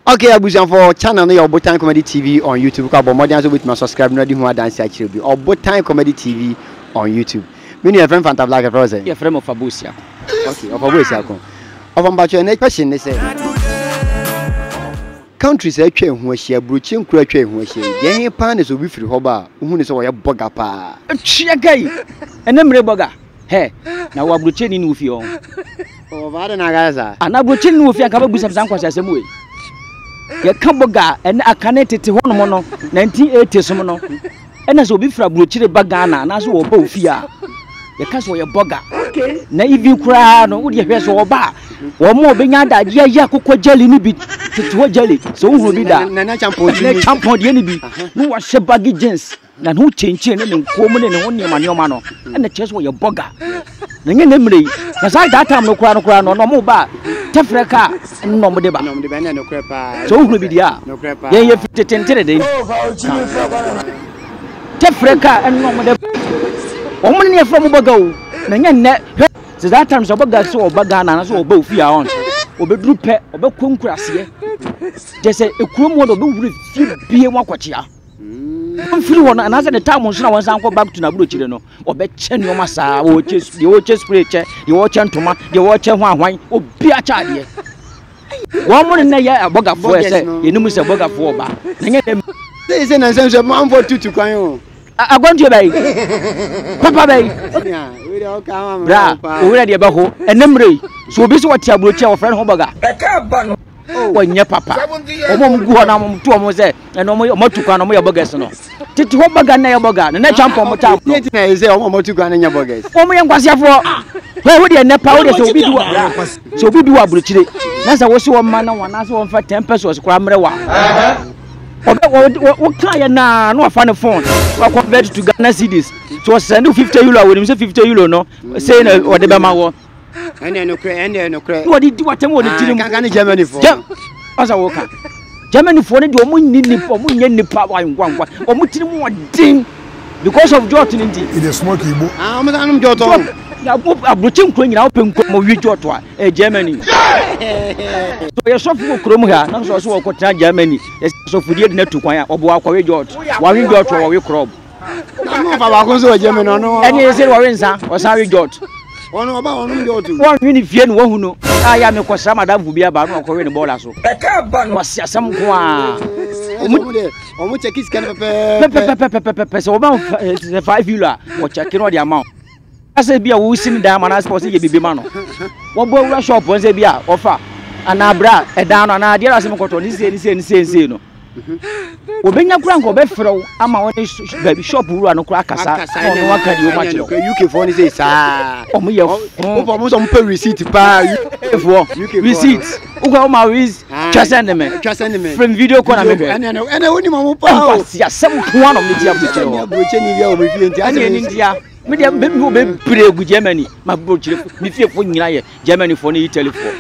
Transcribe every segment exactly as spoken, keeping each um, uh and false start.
Okay, abusan for channel no your Botan Comedy T V on YouTube. Ka bo modern so with my subscribe no di ho dance actually be. Or Botan Comedy T V on YouTube. Me your friend Fanta Black Rose. Your friend of Fabusia. Okay, of Fabusia ko. Of ambacho next question they say. Countries e twa hu ahia brochi nkura twa hu ahia. Yen pan is obi firi hoba. Hu ne so wo ye Borga pa. Twa gai. Enemre Borga. He, na wa brochi ni no fi on. Oh, vada na gaza. Ana brochi ni no fi aka ba busam san kwase asem we. Ye ka Borga ene akane tete hono mo no nineteen eighty som no. Ena so obi fira brochi Borga na na so wo ba ofi a. Ye ka so ye Borga. Okay. Na ivi kura no wo de hwe so wo ba. Wo mo obenya da ye ya kokko jeli ni bi tete ho jeli. So wo bi da. Na na champion Na champion de ni bi. No wa hye bagi jeans. Na no chenche ne nkom ne ne ho ne manioma no. Ena cheso ye Borga. Na nye nemre. Na sai that time no kura no kura no no mo ba. Tefreka no mo de ba. No mo de ba na no kura pa. So wo bi dia. No kura pa. Ye ye fitetentere de. Tefreka no mo de. O mo ne from Borga o. Na nye ne. So that time so Borga so Borga na so oba ofi a on. Obedru pe obekonkura ase. Je say ekurom wo do be wuri fi bie mu akochia. Mfiri won na say the time nso na won san go back to na bro chire no. Obe che nioma saa wo che de wo che spray che, de wo che ntoma, de wo che ho ahwan, obi acha de. Wo mo ne ya Borga fo e say yenimu say Borga fo oba. Na nye dem. Say say na say so man for tutu kwan o. Agwantu bay. Papa bay. Bra, we ready be ho. Enemre. So obi so what abrochi our friend ho Borga. E ka ba no. Oh, nye papa. Omo mgu ho na mo to omo say, e no mo matukwa no mo ye Borga no. Titi ho Borga na ye Borga. Na champion mo ta. Ne ti na say omo matukwa na nya Borga. Omo ye nkwasiafo. We wo de nepa wo de so obi duwa. So obi duwa abrochire. Na say wo se wo ma na wana so wo fa ten pesos kura mre wa. Obe wo kan na no afa ne phone. Wa convert to Ghana cedis. So send fifty euro we say fifty euro no. Say na wo de be ma wo. Ene no kre ene no kre. Wo di di watem wo de tirim. Kan kan Germany for. Asa wo kan. Germany for ne de omo ni ni omo nya nipa wa ngwa omo tirim wo din because of jot ni ndi. It is smoke igbo. Ah, omo sanum jot o. Ya abrochi nkro nyina open nko mo wi jot a e Germany. So ye sofu ko krom ha na so so wo ko tra Germany. Ye sofu die na tu kwan a obo akwa wi jot. Wa wi jot wo wi krom. Na mo fa ba ko so Germany no. Eni se wo wi nsa o sa wi jot. Ono oba onu jot. Wo wi ni fie no wo hu no. Aya me ko sra madam fu bia ba no ko wi ni bola so. E ka ba no wasi asam ko a. Omo de omo check is kan pepe pepe pepe pepe so ba five euro wo check no the amount. Ase bia wo sini da ma na suppose ye bibi ma no. Wo bo wura shop won se bia offer ana bra e da no na de ra se me koto ni se ni se ni se se no. Obenya kura nko be frew ama won baby shop wura no kura kasa no waka di o ma chiro. U K for ni say sa. Omo ye o for mo so mo pay receipt pa. For receipt. Ugo ma wiz twa send me. Twa send me. From video call na me. Ene ene ene woni mo pa o. Ya sem ko one of me dia buchiro. Broche ni bia o me fie nti ase ni dia. Me dia be be pire gu Germany ma brochire me fie fo nyina ye Germany for ni Italy for.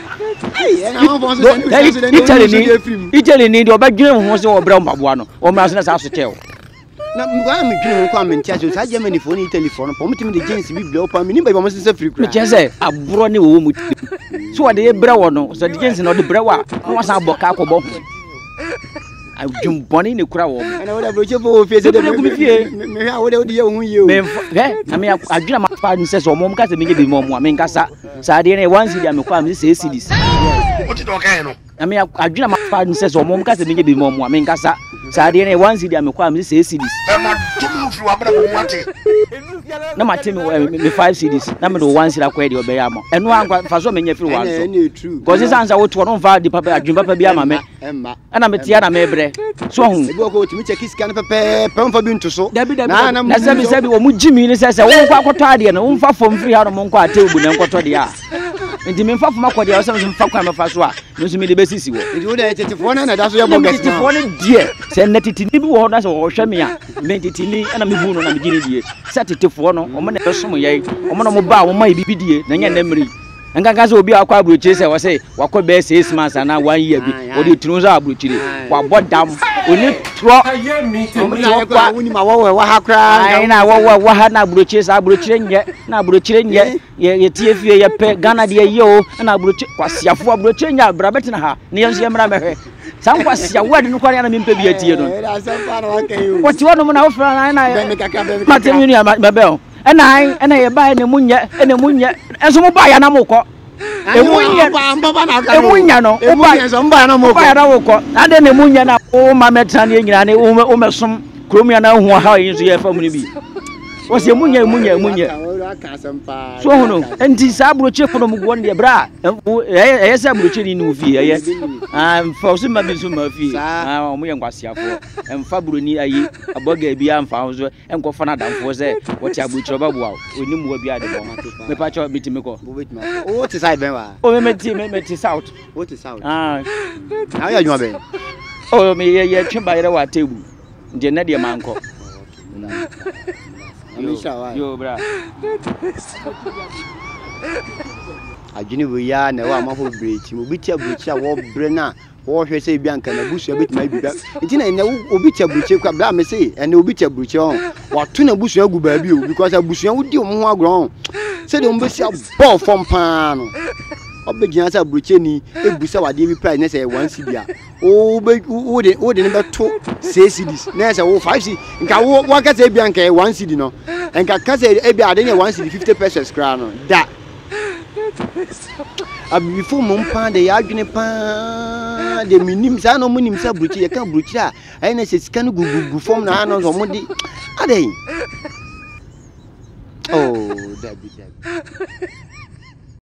Italy ni Italy ni do ba dwene ho se wo bra mbaboa no o mra so na sa so chew na mgwa me dwene ko amenti aso sa Germany for ni Italy for no po mutimi de jeans bi bla o pa me ni ba mo se se free kura me chese aburo ni wo mu so wo de bra wo no so de jeans no de bra wa no wa sa boka akobo ho adwumboni ne kura wo ana wo da broche fo fie se de me fie me ha wo de wo de ye hu ye o me he na me adwuna ma fa ni se so mo ka se me ge bi mo mo me nkasa sa de ne one cedi am kwa me se cedis What you talking no? Na me adwuna ma fa ni se so mo ka se me ge bi mo mo me nkasa sa de ne one cedi am kwa me se cedis E ma dum fu abra mo wate. Na ma temi me five cedis na me do one cedi akwa de obe ya mo eno ankwa fa so me nya firi one so na true because this answer wo to no fa di papa adwun papa bi ama me emma ana me tia na me bre so hu e bo ko timi check scan pepe pem fa bi ntoso na na sabi sabi wo mu jimi ni se se wo nkwa akoto ade no wo mfa fom free ha no mo nkwa atebu na nkoto de a nti me mfa fom akode a so mfa kwa me fa so a no so me de besisi wo nti wo de tetifo na na da so ye Borga tetifo ne die se na titi ni bi wo na so wo hwe me a me titi ni ana me bu no na me gini die se tetifo no o mo na be so mo ye o mo no mo ba wo mai bibi die na nya na mri nga nga so obi akwa abrochire se wo se wakọ be six months na one year bi o de tunu so abrochire wa bodam oni tro kwa woni ma wo wa ha kra ai na wo wa ha na abrochire sa abrochire nye na abrochire nye ye tie fie ye pe Ghana de ye o na abrochire kwasiafo abrochire nya brabet na ha ne yenso ye mra mehwe Some was your word no kware na me mpa bi atie no. What you want na ofra na na Martinia Mabel. And I and I buy the munya and the munya and some buy an amoko. Emunya emunya no emunya so mba na moko buy na woko and then emunya na o ma metan nyina ne o mesom kromia na hu ha yin so ye fam ni bi. Was emunya emunya emunya. So no enti sa broche ko no mugwo ne bra eh sa broche ni no fi eh am fa so ma bi so ma fi ah o mo ye nkwasiafo em fa broni ayi aboga bi am fa so enko fa na damfo se what ya broche babua oni mu bi ade bo me pa cho bitimi ko o ti side ben wa o me meti me meti south o ti south ah na ya juma ben o me ye ye twemba yere wa tebu nde na de manko yo bra ajini bo ya na wa ma ho brechi mo bitia brechi a wo bre na wo hwe se bia nka na busu abitima bi bia nti na na obitia brechi kwa bra me se ene obitia brechi on wa to na busu agu ba bi o because abusu an wudi o mo ho agro se de mo besia ball from pan no obegina sa brechi ni ebusa wade bi price na se one C D a o be o de o de ne beto six C Ds na se wo five C nka wo ka se bia nka one C D no nka ka se e bia de ne one C D fifty pesos kra no da abi fu mo mpa de ya adwene pa de minim sa no munim sa bruchi ye ka bruchi a ai na se sika no gugugu fom na no so mo di adai oh dabi dabi